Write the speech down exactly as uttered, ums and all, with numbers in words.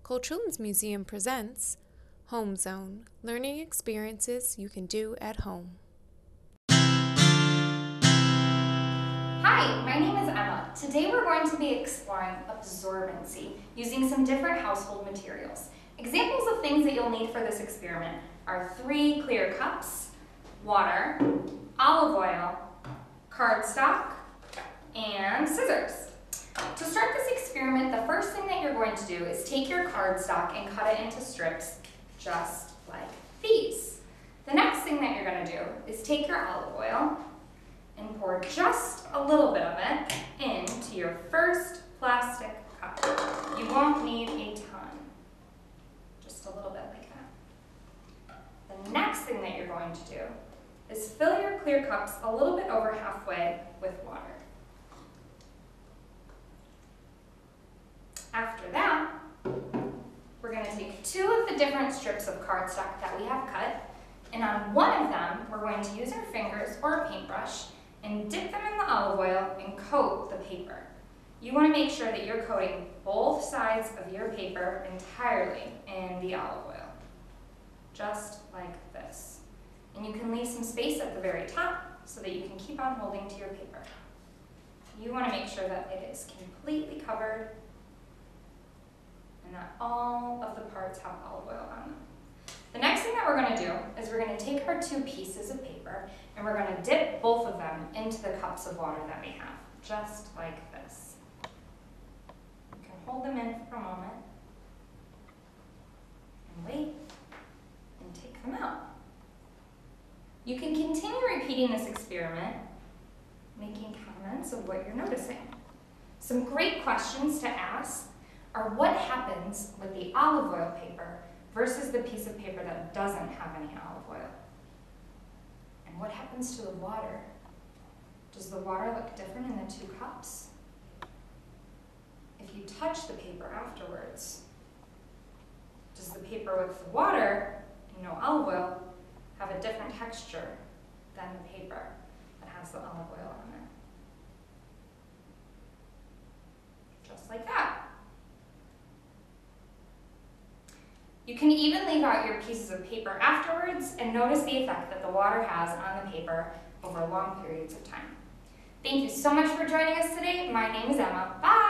Kohl Children's Museum presents Home Zone, learning experiences you can do at home. Hi, my name is Emma. Today we're going to be exploring absorbency using some different household materials. Examples of things that you'll need for this experiment are three clear cups, water, olive oil, cardstock, and scissors. To start this experiment, the first thing that you're going to do is take your cardstock and cut it into strips just like these. The next thing that you're going to do is take your olive oil and pour just a little bit of it into your first plastic cup. You won't need a ton, just a little bit like that. The next thing that you're going to do is fill your clear cups a little bit over halfway with water. After that, we're going to take two of the different strips of cardstock that we have cut, and on one of them, we're going to use our fingers or a paintbrush and dip them in the olive oil and coat the paper. You want to make sure that you're coating both sides of your paper entirely in the olive oil, just like this. And you can leave some space at the very top so that you can keep on holding to your paper. You want to make sure that it is completely covered and that all of the parts have olive oil on them. The next thing that we're going to do is we're going to take our two pieces of paper and we're going to dip both of them into the cups of water that we have, just like this. You can hold them in for a moment and wait and take them out. You can continue repeating this experiment, making comments of what you're noticing. Some great questions to ask are what happens with the olive oil paper versus the piece of paper that doesn't have any olive oil? And what happens to the water? Does the water look different in the two cups? If you touch the paper afterwards, does the paper with the water and no olive oil have a different texture than the paper that has the olive oil on it? Just like that. You can even leave out your pieces of paper afterwards and notice the effect that the water has on the paper over long periods of time. Thank you so much for joining us today. My name is Emma. Bye!